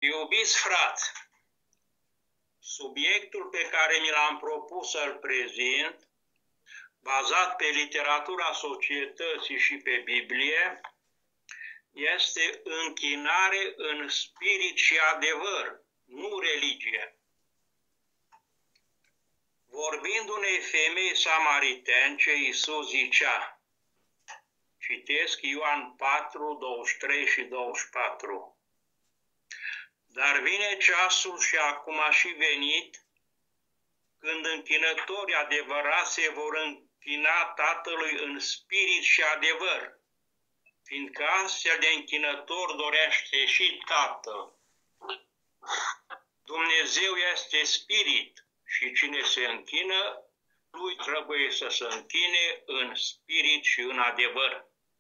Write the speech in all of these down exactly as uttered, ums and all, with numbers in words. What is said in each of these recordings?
Iubiți frați, subiectul pe care mi l-am propus să-l prezint, bazat pe literatura societății și pe Biblie, este închinare în spirit și adevăr, nu religie. Vorbind unei femei samaritence, Iisus zicea, citesc Ioan patru, douăzeci și trei și douăzeci și patru, dar vine ceasul și acum a și venit, când închinătorii adevărați se vor închina Tatălui în spirit și adevăr, fiindcă astfel de închinător dorește și Tatăl. Dumnezeu este spirit și cine se închină, lui trebuie să se închine în spirit și în adevăr.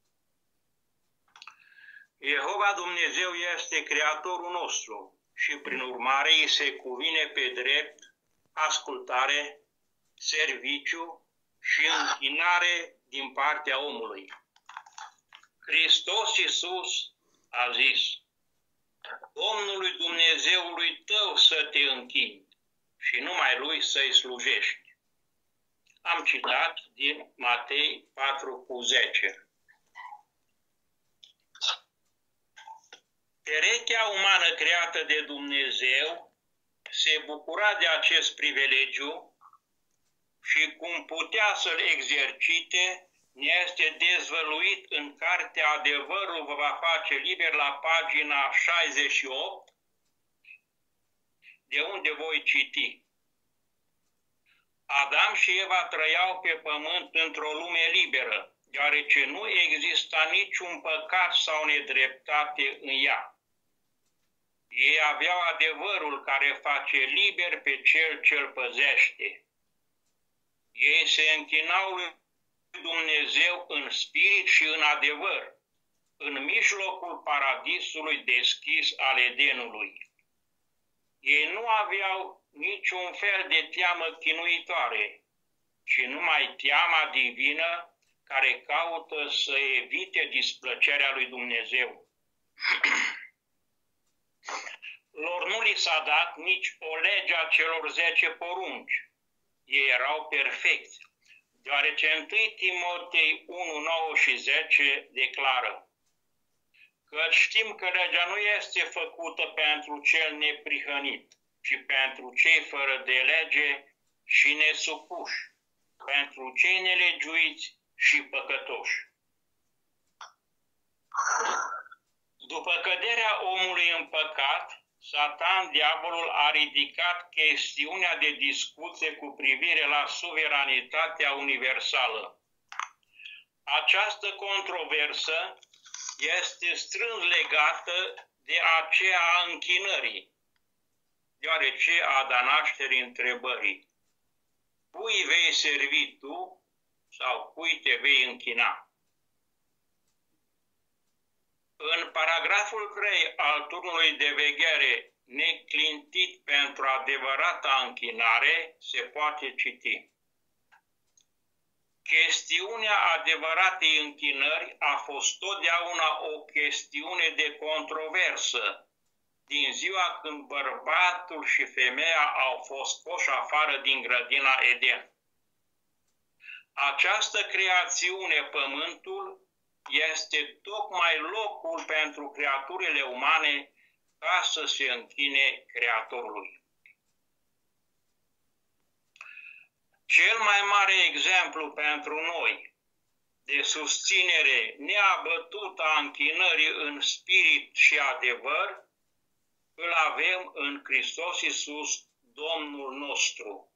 Jehova Dumnezeu este Creatorul nostru și prin urmare îi se cuvine pe drept ascultare, serviciu și închinare din partea omului. Hristos Iisus a zis, Domnului Dumnezeului tău să te închini și numai Lui să-i slujești. Am citat din Matei patru cu zece. Perechea umană creată de Dumnezeu se bucura de acest privilegiu și cum putea să-l exercite, ne este dezvăluit în cartea Adevărul vă va face liber la pagina șaizeci și opt, de unde voi citi. Adam și Eva trăiau pe pământ într-o lume liberă, deoarece nu exista niciun păcat sau nedreptate în ea. Ei aveau adevărul care face liber pe cel ce îl păzește. Ei se închinau lui Dumnezeu în spirit și în adevăr, în mijlocul paradisului deschis al Edenului. Ei nu aveau niciun fel de teamă chinuitoare, ci numai teama divină care caută să evite displăcerea lui Dumnezeu. Lor nu li s-a dat nici o lege a celor zece porunci. Ei erau perfecți, deoarece întâi Timotei unu, nouă și zece declară că știm că legea nu este făcută pentru cel neprihănit, ci pentru cei fără de lege și nesupuși, pentru cei nelegiuiți și păcătoși. După căderea omului în păcat, Satan, diavolul, a ridicat chestiunea de discuție cu privire la suveranitatea universală. Această controversă este strâns legată de aceea a închinării, deoarece a dat naștere întrebării, cui vei servi tu sau cui te vei închina? În paragraful trei al turnului de veghere neclintit pentru adevărata închinare se poate citi. Chestiunea adevăratei închinări a fost totdeauna o chestiune de controversă, din ziua când bărbatul și femeia au fost scoși afară din grădina Eden. Această creațiune, pământul, este tocmai locul pentru creaturile umane ca să se închine Creatorului. Cel mai mare exemplu pentru noi de susținere neabătută a închinării în spirit și adevăr îl avem în Hristos Iisus, Domnul nostru.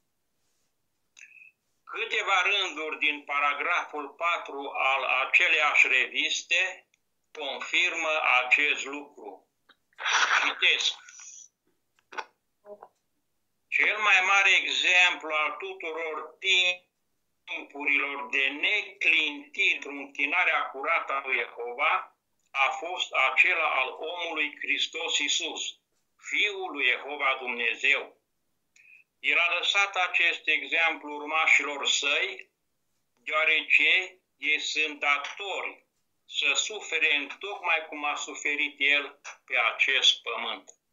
Câteva rânduri din paragraful patru al aceleiași reviste confirmă acest lucru. Citesc. Cel mai mare exemplu al tuturor timpurilor de neclintit într-o închinare curată a lui Jehova a fost acela al omului Hristos Iisus, Fiul lui Jehova Dumnezeu. El a lăsat acest exemplu urmașilor săi, deoarece ei sunt datori să sufere întocmai cum a suferit El pe acest pământ.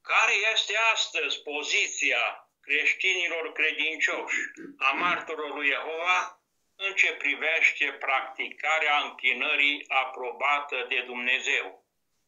Care este astăzi poziția creștinilor credincioși, a martorilor lui Jehova, în ce privește practicarea închinării aprobată de Dumnezeu?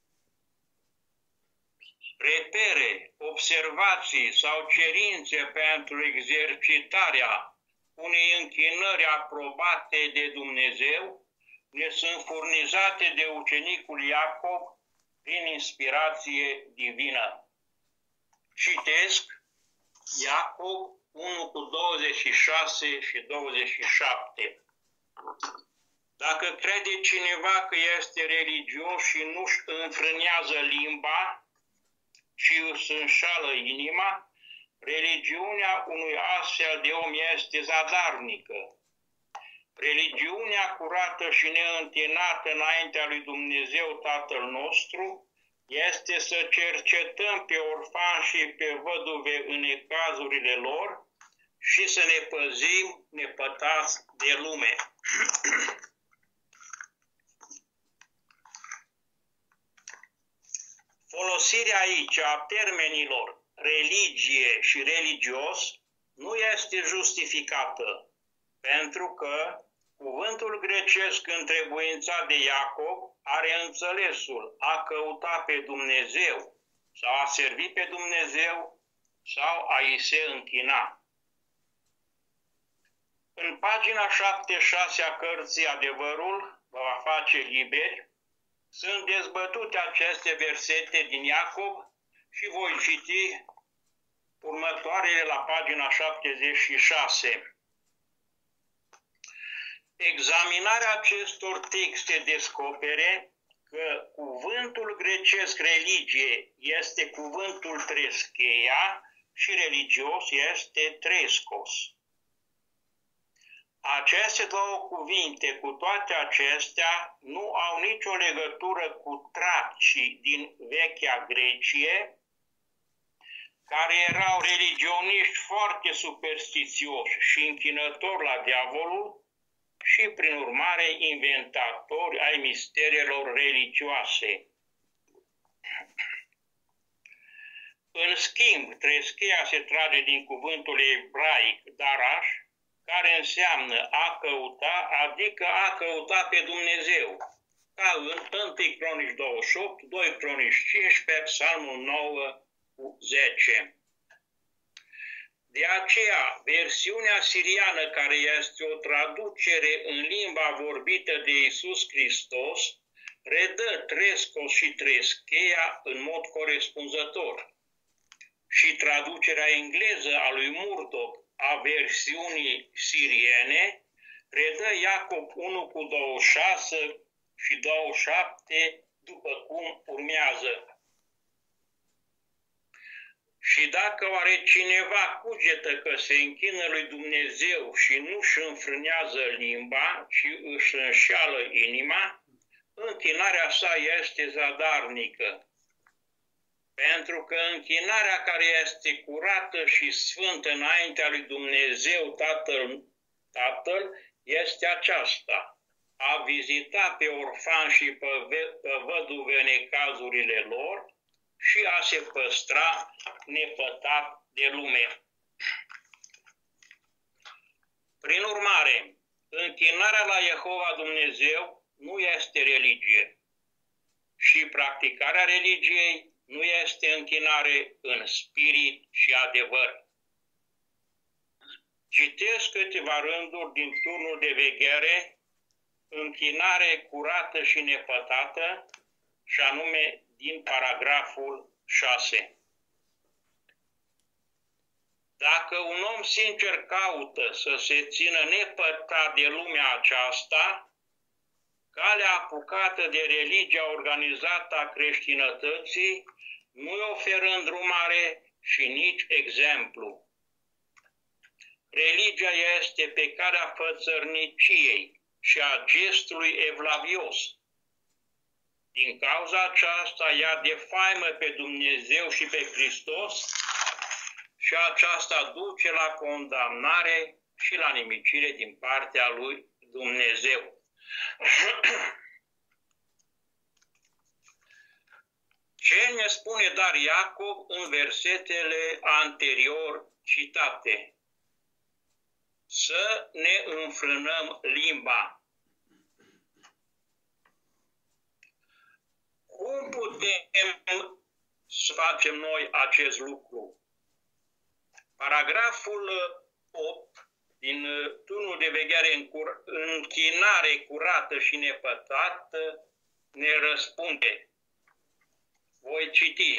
Repere, observații sau cerințe pentru exercitarea unei închinări aprobate de Dumnezeu ne sunt furnizate de ucenicul Iacob prin inspirație divină. Citesc Iacob unu cu douăzeci și șase și douăzeci și șapte. Dacă crede cineva că este religios și nu-și înfrânează limba, ci își înșală inima, religiunea unui astfel de om este zadarnică. Religiunea curată și neîntinată înaintea lui Dumnezeu Tatăl nostru este să cercetăm pe orfani și pe văduve în necazurile lor și să ne păzim nepătați de lume. Folosirea aici a termenilor religie și religios nu este justificată, pentru că cuvântul grecesc întrebuințat de Iacob are înțelesul a căuta pe Dumnezeu sau a servi pe Dumnezeu sau a i se închina. În pagina șaptezeci și șase a cărții Adevărul vă va face liberi, sunt dezbătute aceste versete din Iacob și voi citi următoarele la pagina șaptezeci și șase. Examinarea acestor texte descopere că cuvântul grecesc religie este cuvântul trescheia și religios este trescos. Aceste două cuvinte, cu toate acestea, nu au nicio legătură cu tracii din vechea Grecie, care erau religioniști foarte superstițioși și închinători la diavolul și, prin urmare, inventatori ai misterelor religioase. În schimb, trescheia se trage din cuvântul ebraic darash, care înseamnă a căuta, adică a căuta pe Dumnezeu, ca în întâi Cronici douăzeci și opt, doi Cronici cincisprezece, Psalmul nouă cu zece. De aceea, versiunea siriană, care este o traducere în limba vorbită de Iisus Hristos, redă trescos și trescheia în mod corespunzător. Și traducerea engleză a lui Murdoch a versiunii siriene redă Iacob unu cu douăzeci și șase și douăzeci și șapte după cum urmează. Și dacă oare cineva cugetă că se închină lui Dumnezeu și nu-și înfrânează limba, ci își înșeală inima, închinarea sa este zadarnică. Pentru că închinarea care este curată și sfântă înaintea lui Dumnezeu Tatăl, Tatăl este aceasta: a vizita pe orfani și pe văduve în necazurile lor și a se păstra nepătat de lume. Prin urmare, închinarea la Jehova Dumnezeu nu este religie și practicarea religiei nu este închinare în spirit și adevăr. Citesc câteva rânduri din turnul de veghere, închinare curată și nepătată, și anume din paragraful șase. Dacă un om sincer caută să se țină nepătat de lumea aceasta, calea apucată de religia organizată a creștinătății nu-i oferă îndrumare și nici exemplu. Religia este pe calea fățărniciei și a gestului evlavios. Din cauza aceasta ea defaimă pe Dumnezeu și pe Hristos și aceasta duce la condamnare și la nimicire din partea lui Dumnezeu. Ce ne spune dar Iacov în versetele anterior citate? Să ne înfrânăm limba. Cum putem să facem noi acest lucru? Paragraful opt din turnul de veghere în cur închinare curată și nepătată ne răspunde. Voi citi.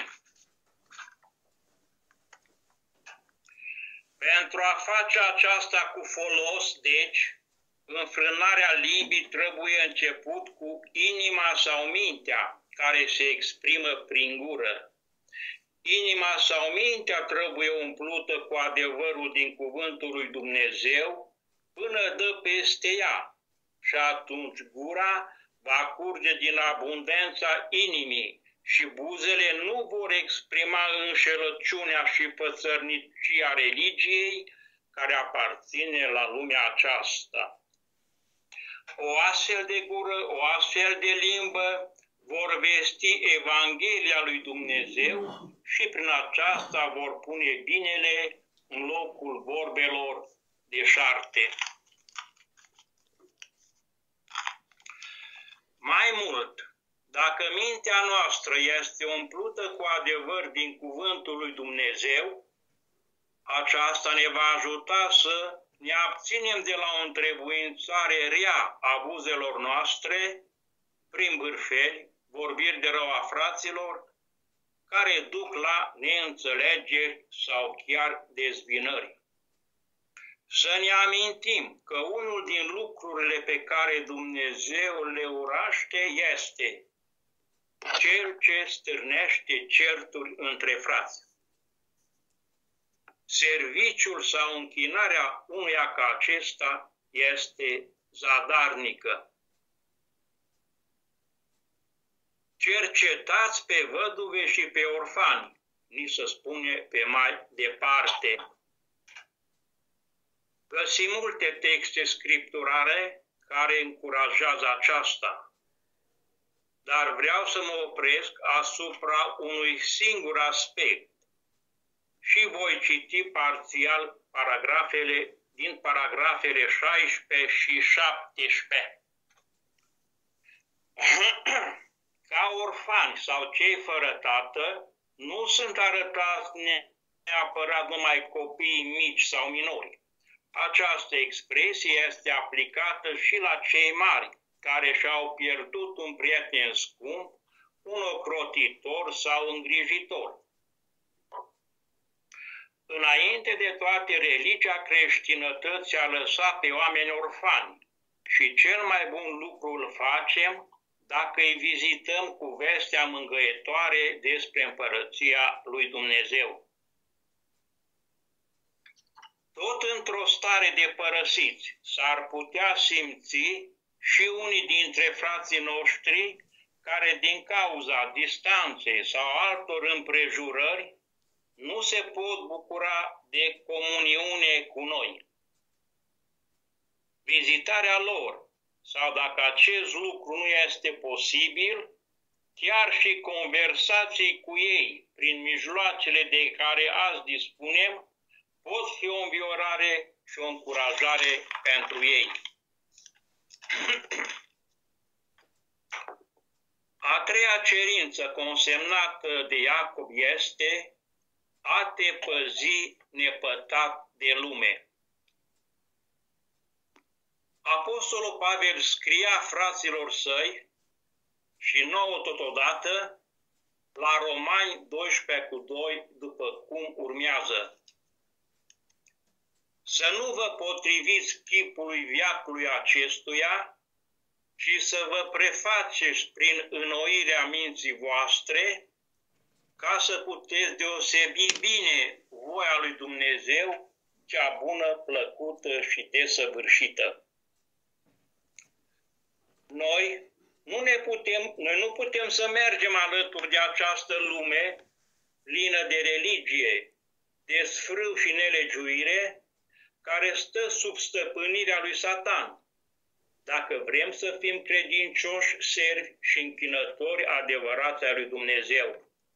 Pentru a face aceasta cu folos, deci, înfrânarea limbii trebuie început cu inima sau mintea, care se exprimă prin gură. Inima sau mintea trebuie umplută cu adevărul din cuvântul lui Dumnezeu până dă peste ea și atunci gura va curge din abundența inimii și buzele nu vor exprima înșelăciunea și fățărnicia religiei care aparține la lumea aceasta. O astfel de gură, o astfel de limbă vor vesti Evanghelia lui Dumnezeu și prin aceasta vor pune binele în locul vorbelor deșarte. Mai mult, dacă mintea noastră este umplută cu adevăr din cuvântul lui Dumnezeu, aceasta ne va ajuta să ne abținem de la o întrebuințare rea a buzelor noastre prin bârfeli, vorbiri de rău a fraților, care duc la neînțelegeri sau chiar dezbinări. Să ne amintim că unul din lucrurile pe care Dumnezeu le uraște este cel ce stârnește certuri între frați. Serviciul sau închinarea unuia ca acesta este zadarnică. Cercetați pe văduve și pe orfani, ni se spune pe mai departe. Găsim multe texte scripturale care încurajează aceasta, dar vreau să mă opresc asupra unui singur aspect și voi citi parțial paragrafele din paragrafele șaisprezece și șaptesprezece. Ca orfani sau cei fără tată, nu sunt arătați neapărat numai copiii mici sau minori. Această expresie este aplicată și la cei mari, care și-au pierdut un prieten scump, un ocrotitor sau îngrijitor. Înainte de toate, religia creștinătății a lăsat pe oameni orfani și cel mai bun lucru îl facem dacă îi vizităm cu vestea mângâietoare despre împărăția lui Dumnezeu. Tot într-o stare de părăsiți s-ar putea simți și unii dintre frații noștri care din cauza distanței sau altor împrejurări nu se pot bucura de comuniune cu noi. Vizitarea lor, sau dacă acest lucru nu este posibil, chiar și conversații cu ei prin mijloacele de care azi dispunem, pot fi o înviorare și o încurajare pentru ei. A treia cerință consemnată de Iacov este a te păzi nepătat de lume. Apostolul Pavel scria fraților săi și nouă totodată la Romani doisprezece cu doi, după cum urmează. Să nu vă potriviți chipului veacului acestuia, ci să vă prefaceți prin înnoirea minții voastre, ca să puteți deosebi bine voia lui Dumnezeu, cea bună, plăcută și desăvârșită. Noi nu, ne putem, noi nu putem să mergem alături de această lume plină de religie, de sfrâu și nelegiuire, care stă sub stăpânirea lui Satan, dacă vrem să fim credincioși, servi și închinători adevărați ai lui Dumnezeu.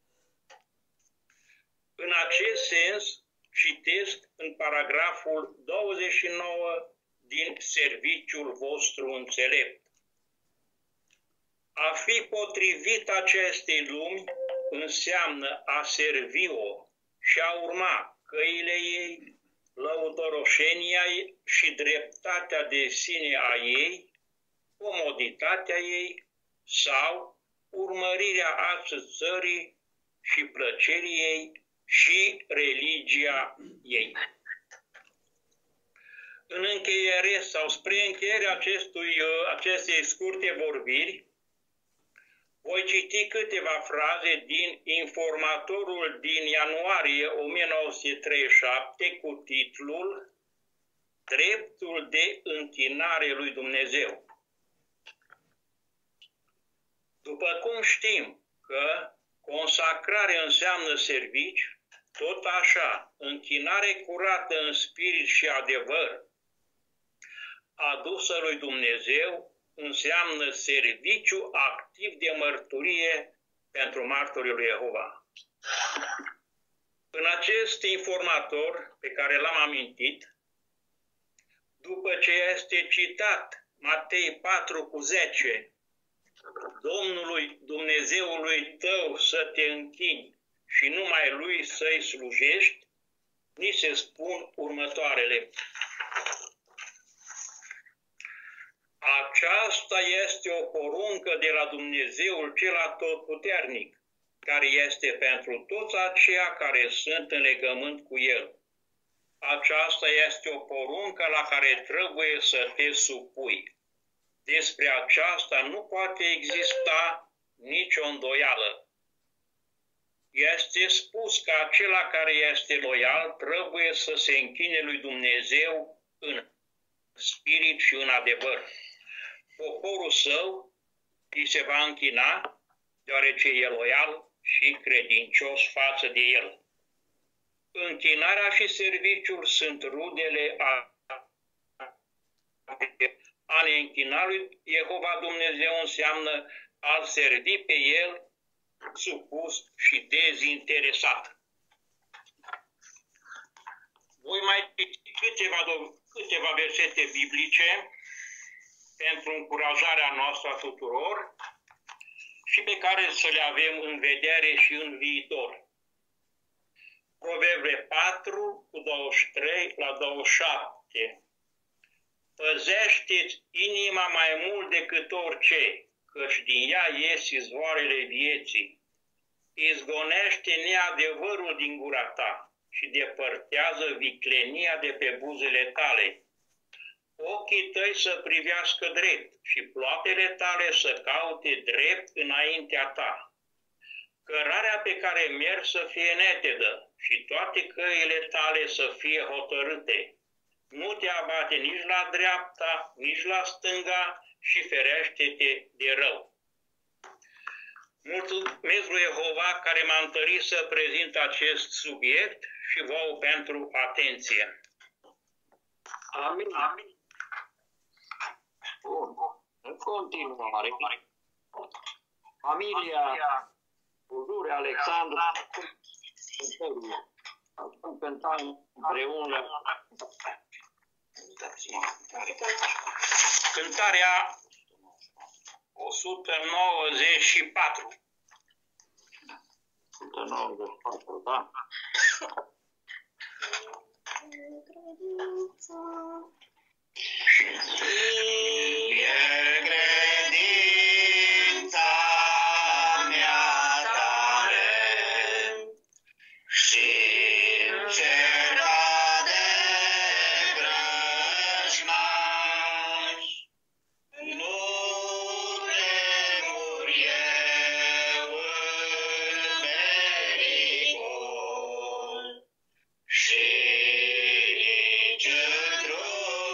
În acest sens, citesc în paragraful douăzeci și nouă din Serviciul vostru înțelept. A fi potrivit acestei lumi înseamnă a servi-o și a urma căile ei, lăudăroșenia ei și dreptatea de sine a ei, comoditatea ei sau urmărirea asățării și plăcerii ei și religia ei. În încheiere sau spre încheierea acestui, acestei scurte vorbiri, voi citi câteva fraze din Informatorul din ianuarie o mie nouă sute treizeci și șapte cu titlul Dreptul de închinare lui Dumnezeu. După cum știm că consacrare înseamnă servici, tot așa, închinare curată în spirit și adevăr, adusă lui Dumnezeu, înseamnă serviciu activ de mărturie pentru martorii lui Jehova. În acest informator pe care l-am amintit, după ce este citat Matei patru cu zece, Domnului Dumnezeului tău să te închini și numai Lui să-i slujești, ni se spun următoarele. Aceasta este o poruncă de la Dumnezeul cel atotputernic, care este pentru toți aceia care sunt în legământ cu El. Aceasta este o poruncă la care trebuie să te supui. Despre aceasta nu poate exista nicio îndoială. Este spus că acela care este loial trebuie să se închine lui Dumnezeu în spirit și în adevăr. Poporul său îi se va închina, deoarece e loial și credincios față de el. Închinarea și serviciul sunt rudele a, a ne închina lui Jehova Dumnezeu înseamnă a-L servi pe El supus și dezinteresat. Voi mai citi câteva, câteva versete biblice pentru încurajarea noastră a tuturor și pe care să le avem în vedere și în viitor. Proverbe patru, cu douăzeci și trei la douăzeci și șapte. Păzește-ți inima mai mult decât orice, căci din ea ies izvoarele vieții. Izgonește neadevărul din gura ta și depărtează viclenia de pe buzele tale. Ochii tăi să privească drept și ploapele tale să caute drept înaintea ta. Cărarea pe care mergi să fie netedă și toate căile tale să fie hotărâte. Nu te abate nici la dreapta, nici la stânga și ferește-te de rău. Mulțumesc lui Jehova care m-a întărit să prezint acest subiect și vouă pentru atenție. Amin. Amin. Bun. În continuare, familia Udure Alexandru vom cânta împreună cântarea o sută nouăzeci și patru. o sută nouăzeci și patru, da? Și nici într-o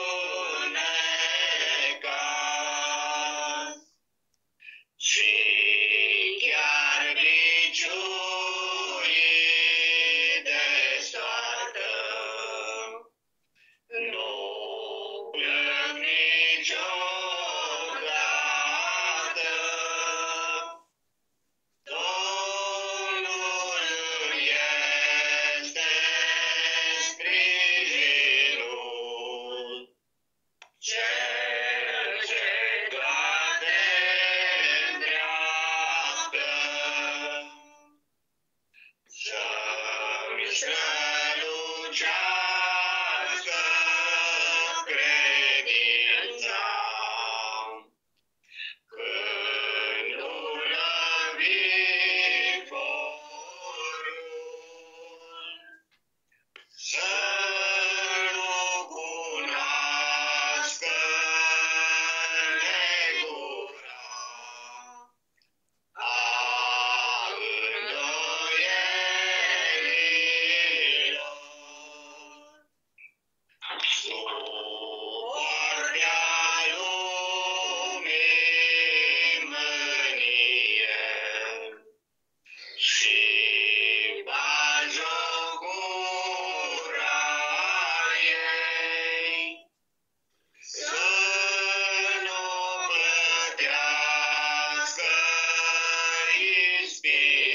pe